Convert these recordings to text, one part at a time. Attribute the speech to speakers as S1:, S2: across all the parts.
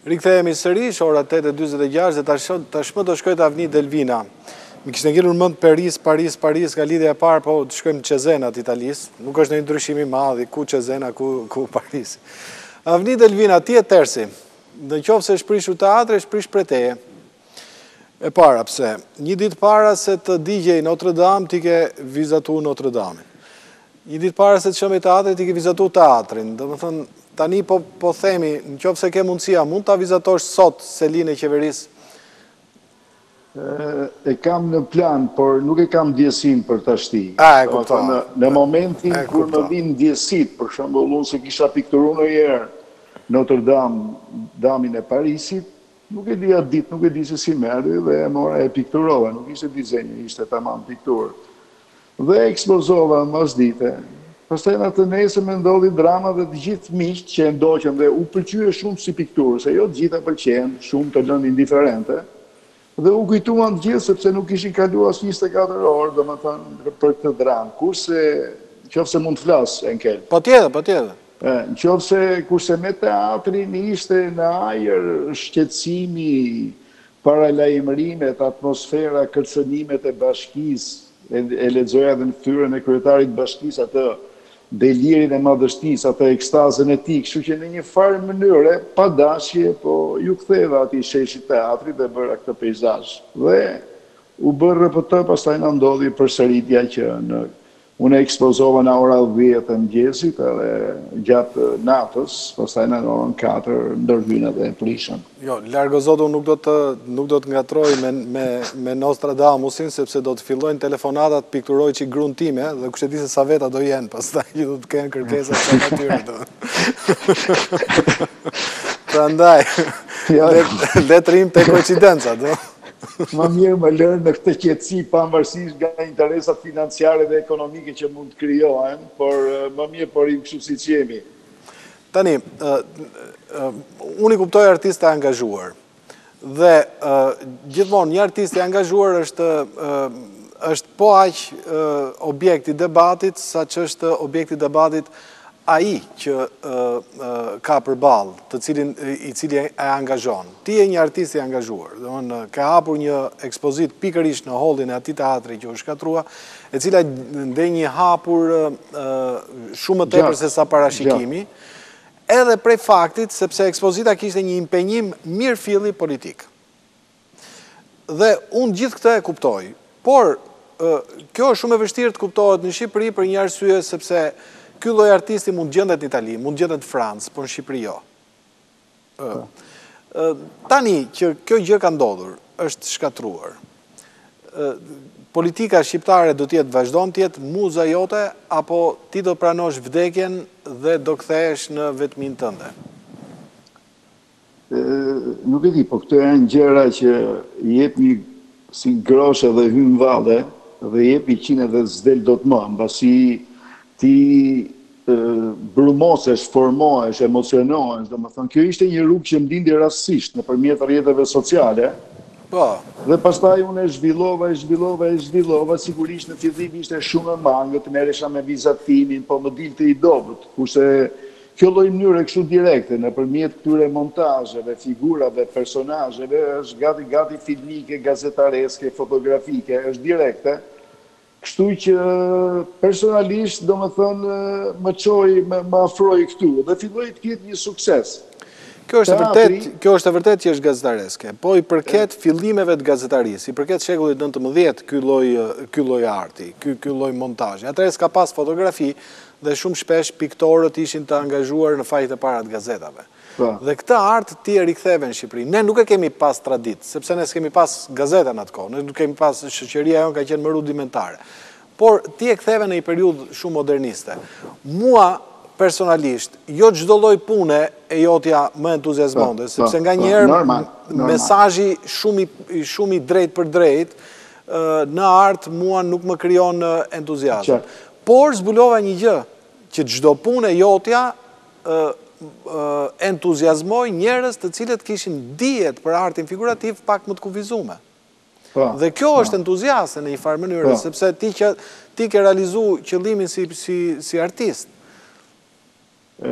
S1: Rikthehemi sërish, ora 8:46 dhe tashmë do shkoj te Avni Delvina. Më kishte ngellur mend Paris nga lidhja e parë, po të shkojmë në Cezenat Italisë. Nuk është ndonjë ndryshim i madh, ku Cezena, ku Paris. Avni Delvina, ti e tersi. Në qoftë se shprishur teatri, shprish prej teje. E para, pse? Një ditë para se të digjej Notre Dame, ti ke vizatu Notre Dame. Një ditë para se të shëmej teatri, ti ke vizatu teatrin. Do më thënë, tani po themi, në qoftë se ke mundësia, mund të vizatosh sot selinë e qeverisë?
S2: E kam në plan, por nuk e kam ndjesin për të ashti.
S1: E kuptoj.
S2: Në momentin kur më vinë ndjesit, për shembull, unë se kisha pikturu në herë Notre Dame, damin e Parisit, nuk e di atë ditë, nuk e di se si merri dhe e mora e pikturova, nuk ishte dizenjë, ishte tamam pikturë. Dhe ekspozova mas dite. Pastaj në të nesër me ndodhi drama dhe të gjithë miqtë që e ndoqën dhe u pëlqye shumë si pikturë, se jo të gjitha pëlqenë, shumë të lënë indiferente. Dhe u kujtuan të gjithë sepse nuk ishin kaluar as 24 orë, domethënë për këtë dramë. Kurse nëse mund të flas Enkel.
S1: Patjetër.
S2: Nëse kurse me teatrin ishte në ajër shqetësimi, paralajmërimet, atmosfera, kërcënimet e bashkisë, e lexoja edhe në fytyrën e kryetarit të bashkisë atë delirin e madhështisë, atë ekstazën e tij, kështu që në një farë mënyre, pa dashje, po ju ktheva atij sheshi teatri dhe bëra këtë peizazh. Dhe u bërë RPT, pastaj na ndodhi përsëritja që unë ekspozova në ora 10 të mëngjesit edhe gjatë natës, pastaj në orën 4 ndërhynat e prishën.
S1: Jo, largo zotu nuk do të ngatroj me Nostradamusin, sepse do të fillojnë telefonatat pikturoj që gruan time, dhe kush e di se sa veta do jenë, pastaj ju do të kenë kërkesa të atyre do. Prandaj, le të rrim te koincidenca, do.
S2: Më mirë më lërë në këtë qetësi pavarësisht nga interesat financiare dhe ekonomike që mund të krijohen, por më mirë po rrim kështu siç jemi.
S1: Tani, unë i kuptoj artist e angazhuar. Dhe gjithmonë një artist i angazhuar është po aq objekt i debatit, saqë është objekt i debatit ai që ka përballë, i cili e angazhon. Ti je një artist i angazhuar, ka hapur një ekspozit pikërisht në hollin e atij teatri që u shkatrua, e cila ndej një hapur shumë më tepër se sa parashikimi, edhe prej faktit sepse ekspozita kishte një impenjim mirëfilli politik. Dhe unë gjithë këtë e kuptoj, por kjo është shumë e vështirë të kuptohet në Shqipëri për një arsye sepse ky lloj artisti mund gjendet në Itali, mund gjendet në Francë, por në Shqipëri jo. Tani që kjo gjë ka ndodhur, është shkatruar. Politika shqiptare do t'jetë vazhdon t'jetë muza jote, apo ti do pranosh vdekjen dhe do kthehesh në vetmin tënde?
S2: Nuk e di, po këto janë gjëra që jep një si groshe dhe hyn valle dhe jep 100 dhe s'del dot më, mbasi ti brumosesh, formohesh, emocionohesh, domethënë kjo ishte një rrugë që mdindi rastësisht nëpërmjet rrjeteve sociale.
S1: Po.
S2: Dhe pastaj unë e zhvillova, sigurisht në fillim ishte shumë e mangët, merresha me vizatimin, po më dilte i dobët, kurse kjo lloj mënyre kështu direkte nëpërmjet këtyre montazheve, figurave, personazheve është gati filmike, gazetareske, fotografike, është direkte. Kështu që personalisht, do më thënë, më afroj këtu dhe filloj të ketë një sukses.
S1: Kjo është e vërtet që është gazetareske, po i përket fillimeve të gazetarisë, i përket shekullit 19 ky lloj arti, ky lloj montazhi. Atëherë s'ka pas fotografi dhe shumë shpesh piktorët ishin të angazhuar në fajt e para të gazetave. Dhe këtë art ti e riktheve në Shqipëri. Ne nuk e kemi pas tradit, sepse ne s'kemi pas gazeta në atë kohë, ne nuk kemi pas, shoqëria jonë ka qenë më rudimentare. Por ti e ktheve në një periudhë shumë moderniste. Mua personalisht, jo çdo lloj pune e jotja më entuziazmonte, sepse nganjëherë mesazhi shumë i drejt për drejt në art mua nuk më krijon entuziazëm. Por zbulova një gjë, që çdo punë e jotja entuziazmoj njerëz të cilët kishin dijet për artin figurativ pak më të kufizume. Dhe kjo është entuziaste në një farë mënyrë, sepse ti ke realizu qëllimin si artist.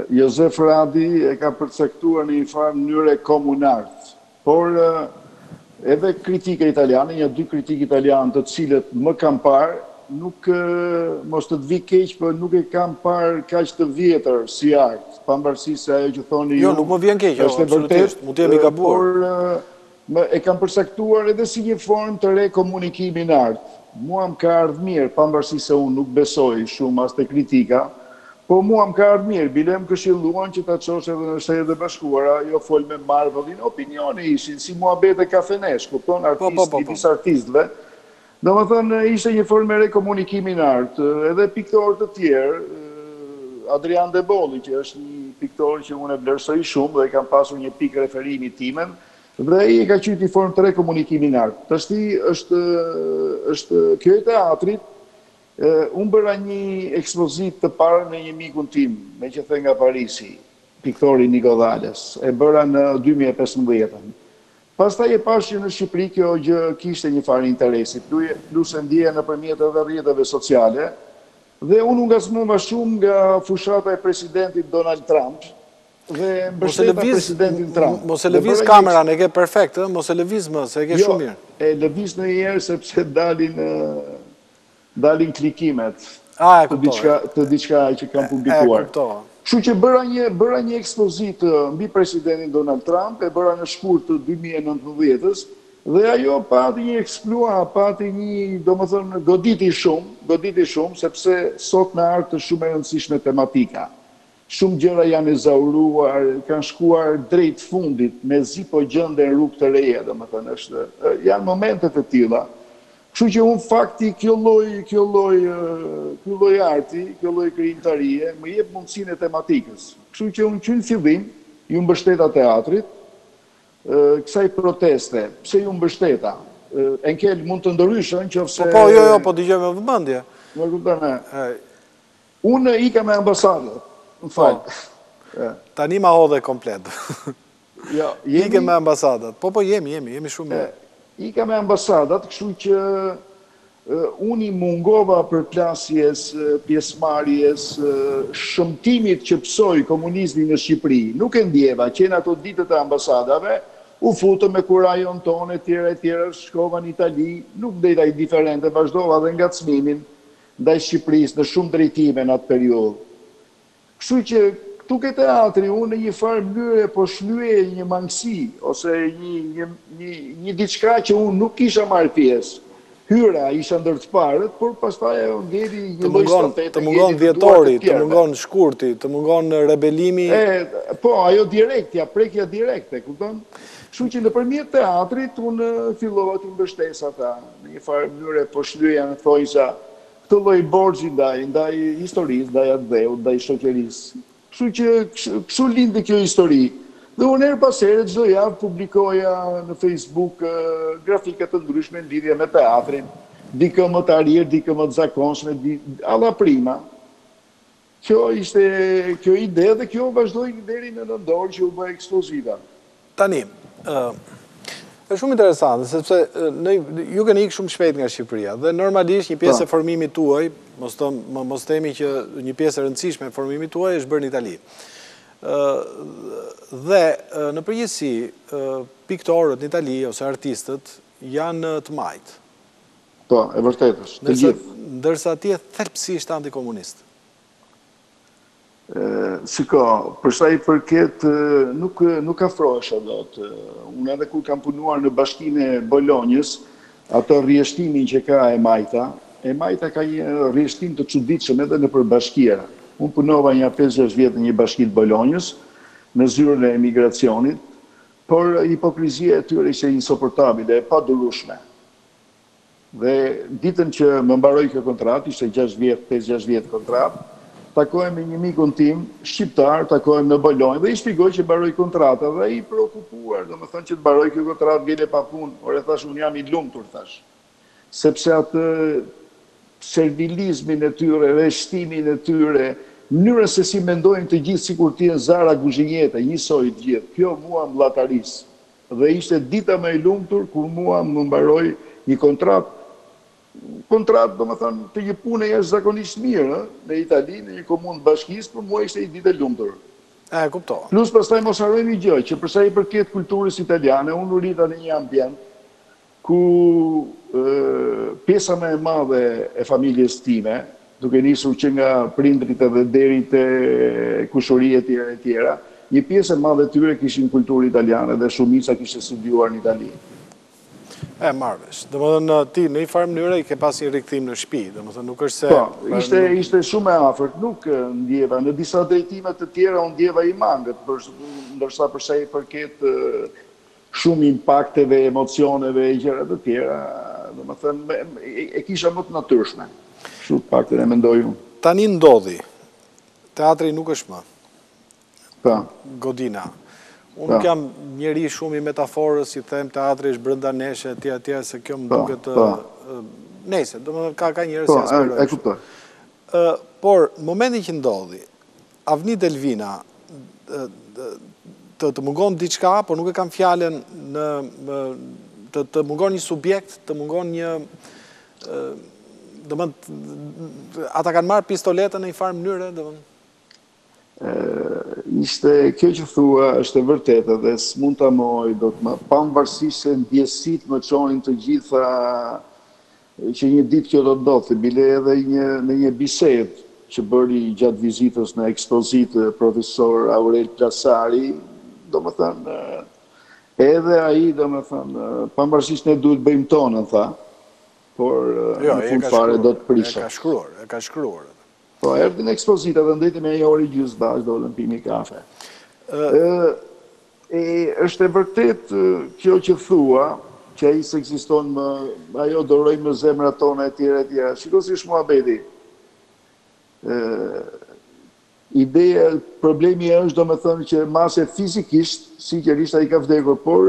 S2: Josef Radi e ka përcaktuar në një farë mënyre komunartë, por edhe kritika italiane, një dy kritikë italianë të cilët më kam parë, nuk, mos të vi keq, për nuk e kam parë kaq të vjetër si art, pavarësisht se ajo që thoni ju.
S1: Jo, nuk më vjen keq, absolutisht, mund të jemi gabuar.
S2: Por e kam përcaktuar edhe si një formë të re komunikimi në art. Mua më ka ardhur mirë, pavarësisht se unë nuk besoj shumë as te kritika, po mua më ka ardhur mirë, bile më këshilluan që ta çosh edhe në Shtetet e Bashkuara, jo fol me Marvellin, opinioni ishin si muhabete kafenesh, kupton, disa artistëve. Domethënë ishte një formë re komunikimi në art, edhe piktorë të tjerë, Adrian De Bolli, që është një piktor që unë e vlerësoj shumë dhe kam pasur një pikë referimi timen, dhe ai e ka qenë një formë të re komunikimi në art. Tashti është kjo e teatrit. Unë bëra një ekspozit të parë me një mikun tim, me që the nga Parisi, piktori Nikodales, e bëra në 2015. Pastaj e pash që në Shqipëri kjo gjë kishte një farë interesi, plus e ndjeja nëpërmjet edhe rrjeteve sociale, dhe unë ngacmova shumë nga fushata e presidentit Donald Trump, dhe mbështeta presidentin Trump.
S1: Mos e lëviz kameran, e ke perfekt, mos e lëviz më, se e ke shumë mirë.
S2: E lëviz në njerë sepse dalin klikimet të diçka që kam publikuar. Kështu që bëra një ekspozit mbi presidentin Donald Trump, e bëra në shkurt të 2019-ës, dhe ajo pati një eksplua, pati një, domethënë, goditi shumë, sepse sot në art është shumë e rëndësishme tematika. Shumë gjëra janë ezauruar, kanë shkuar drejt fundit, mezi po gjenden rrugë të reja, domethënë, janë momentet e tilla. Kështu që unë fakti kjo lloj arti, kjo lloj krijimtarie më jep mundësinë e tematikës. Kështu që unë që në fillim ju mbështeta teatrit, kësaj proteste, pse ju mbështeta? Enkel mund të ndryshën nëse
S1: po dëgjoj me vëmendje.
S2: Më kupton. Unë ika me ambasadën. Më fal.
S1: Tani ma hodhe komplet.
S2: Jo,
S1: ike me ambasadat. Po jemi shumë mirë.
S2: Ika me ambasadat, kështu që unë i mungova për plasjes, pjesëmarrjes, shëmtimit që psoi komunizmi në Shqipëri. Nuk e ndjeva, qenë ato ditët e ambasadave, u futëm me kurajon tonë, tjera, shkova në Itali, nuk dejta indiferente, vazhdova dhe ngacmimin ndaj Shqipërisë në shumë drejtime në atë periudhë. Kështu që këtu ke teatri, unë në një farë mënyre po shlye një mangësi, ose një diçka që unë nuk kisha marrë pjesë. Hyra isha ndër të parët, por pastaj ajo ngeli një lloj stafete.
S1: Të mungon dhjetori, të mungon shkurti, të mungon rebelimi.
S2: Po, ajo direktja, prekja direkte, kupton? Kështu që nëpërmjet teatrit unë fillova të mbështes ata. Në një farë mënyre po shlyeja në thonjza këtë lloj borxhi ndaj historisë, ndaj atdheut, ndaj shoqërisë. Kështu që kështu lindi kjo histori. Dhe unë her pas here çdo javë publikoja në Facebook grafika të ndryshme në lidhje me teatrin, dikë më të arrirë, dikë më të zakonshme, alla prima. Kjo ishte kjo ide dhe kjo vazhdoi deri në nëndor që u bë ekspozita.
S1: Tani, është shumë interesante, sepse ju keni ikë shumë shpejt nga Shqipëria, dhe normalisht një pjesë e formimit tuaj, mos themi që një pjesë e rëndësishme e formimit tuaj është bërë në Itali. Dhe në përgjithësi, piktorët në Itali ose artistët janë të majtë.
S2: Po, e vërtet është, të gjithë.
S1: Ndërsa atje thelbësisht antikomunistë.
S2: Shiko, përsa i përket nuk afrohesha dot. Unë edhe kur kam punuar në bashkinë e Bolonjës, ato rrjeshtimin që ka e Majta ka një rrjeshtim të çuditshëm edhe nëpër bashkiera. Unë punova një 5-6 vjet në një bashki të Bolonjës, në zyrën e emigracionit, por hipokrizia e tyre ishte insuportabile, e padurueshme. Dhe ditën që më mbaroi kjo kontratë, ishte 5-6 vjet kontratë, takohem me një mikun tim, shqiptar, takohem në Bolonjë, dhe i shpjegoj që mbaroi kontrata, dhe i preokupuar, domethënë që të mbaroj kjo kontratë vjen pa punë, por e thash unë jam i lumtur, thash. Sepse atë servilizmin e tyre, rreshtimin e tyre, mënyrën se si mendojnë të gjithë sikur të jenë Zara Guzhinjeta, njësoj të gjithë. Kjo mua mllataris. Dhe ishte dita më e lumtur kur mua më mbaroi një kontratë, domethënë të një pune jashtëzakonisht mirë, në Itali, në një komunë bashkisë, për mua ishte një ditë e lumtur.
S1: Kuptova.
S2: Plus pastaj mos harrojmë një gjë, që përsa i përket kulturës italiane, unë u rita në një ambient ku pjesa më e madhe e familjes time, duke nisur që nga prindrit edhe deri te kushëria e tjera, një pjesë e madhe tyre kishin kulturë italiane dhe shumica kishte studiuar në Itali.
S1: Marvesh. Domethënë ti në një farë mënyrë i ke pas një rikthim në shtëpi, domethënë nuk është se
S2: Po, ishte shumë e afërt, nuk ndjeva në disa drejtime të tjera unë ndjeva i mangët, ndërsa përsa i përket shumë impakteve, emocioneve e gjëra të tjera, domethënë e kisha më të natyrshme. Kështu të paktën e mendoj unë.
S1: Tani ndodhi. Teatri nuk është më. Godina. Unë nuk jam njeri shumë i metaforës, i them teatri është brenda neshe, etj, se kjo më duket nejse, domethënë ka njerëz që aspirojnë.
S2: E kuptoj.
S1: Por në momentin që ndodhi, Avni Delvina të mungon diçka, por nuk e kam fjalën të mungon një subjekt, të mungon një ata kanë marrë pistoletën në një farë mënyre, domethënë.
S2: Ishte kjo që thua është e vërtetë dhe s'mund ta moj, do të më pavarësisht se ndjesit më çonin të gjitha që një ditë kjo do të ndodhte, bile edhe në një bisedë që bëri gjatë vizitës në ekspozitë profesor Aurel Plasari, domethënë edhe ai domethënë pavarësisht ne duhet bëjmë tonën, tha, por në fund fare do të prisha.
S1: E ka shkruar.
S2: Po, erdhi në ekspozita dhe ndeti me një orë gjysmë bashkë do lëmpi një kafe. Është e vërtet kjo që thua, që ai s'ekziston më, ajo doroj më zemrat tona e tjera. Shiko si është muhabeti. Ideja, problemi është do me thënë që mase fizikisht, sinqerisht ai ka vdekur, por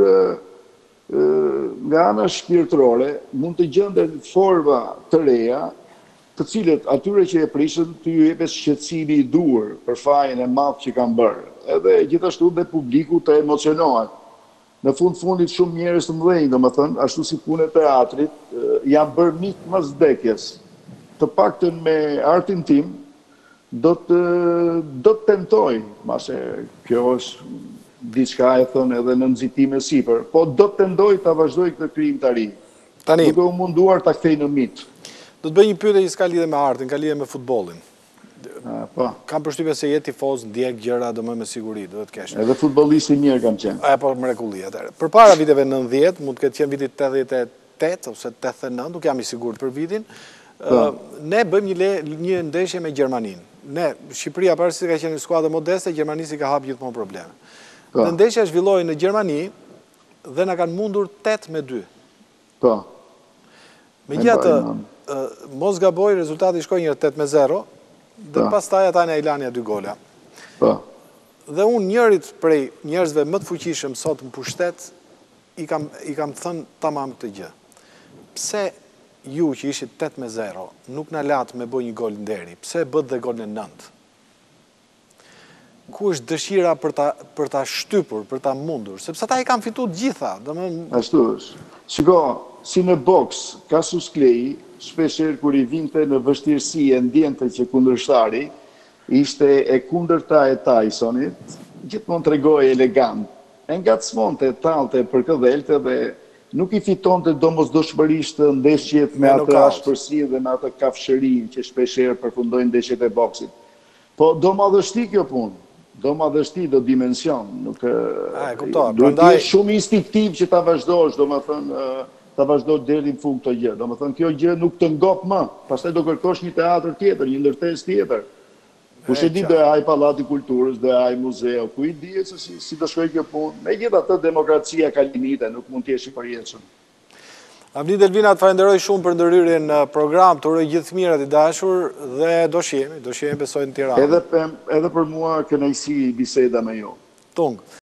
S2: nga ana shpirtërore mund të gjenden forma të reja, të cilët atyre që e prishën të ju jepes shqetësimi i duhur për fajin e madh që kanë bërë. Edhe gjithashtu dhe publiku të emocionohet. Në fundit shumë njerëz të mëdhenj, domethënë, ashtu si punë e teatrit, janë bërë mik mas vdekjes. Të paktën me artin tim, do të tentoj, mase kjo është diçka e thënë edhe në nxitime sipër, po do të tentoj ta vazhdoj këtë krijim të ri. Duke u munduar ta kthej në mit.
S1: Do të bëj një pyetje që s'ka lidhje me artin, ka lidhje me futbollin. Kam përshtypjen se je tifoz, ndjek gjëra domosdoshmë me siguri, do të kesh.
S2: Edhe futbollist i mirë kam qenë.
S1: Po mrekulli atëherë. Përpara viteve 90, mund të ketë qenë viti 88 ose 89, nuk jam i sigurt për vitin. Ne bëjmë një ndeshje me Gjermaninë. Ne, Shqipëria pavarësisht se ka qenë një skuadër modeste, Gjermania si ka hap gjithmonë probleme. Dhe ndeshja zhvilloi në Gjermani dhe na kanë mundur 8-2.
S2: Po.
S1: Megjithatë, mos gaboj, rezultati shkoi një 8-0, dhe pastaj ata na i lanë 2 gola.
S2: Po.
S1: Dhe unë njërit prej njerëzve më të fuqishëm sot në pushtet, i kam thënë tamam këtë gjë. Pse ju që ishit 8-0, nuk na latë me bëj një gol nderi? Pse bët dhe golin 9? Ku është dëshira për ta shtypur, për ta mundur? Sepse ata i kanë fituar gjitha.
S2: Ashtu është. Shiko, si në boks, Cassius Clay, shpeshherë kur i vinte në vështirësi e ndjente që kundërshtari ishte e kundërta e Tysonit, gjithmonë tregoi elegant. E ngacmonte, talte për këdhelte dhe nuk i fitonte domosdoshmërisht ndeshjet me atë ashpërsi dhe me atë kafshërinë që shpeshherë përfundojnë ndeshjet e boksit. Po do madhështi kjo punë. Do madhështi, do dimension. Duhet të jesh shumë instinktiv që ta vazhdosh, domethënë ta vazhdo deri në fund këtë gjë. Domethënë kjo gjë nuk të ngop më. Pastaj do kërkosh një teatr tjetër, një ndërtesë tjetër. Kush e di do e haj Pallati Kulturës, do e haj muzeu, ku i dihet se si do shkojë kjo punë. Megjithatë demokracia ka limite, nuk mund të jesh i përjetshëm.
S1: Avni Delvina, të falenderoj shumë për ndërhyrjen në program, të uroj gjithë mirat i dashur dhe do shihemi besoj në Tiranë.
S2: Edhe për mua kënaqësi biseda me ju.
S1: Tung.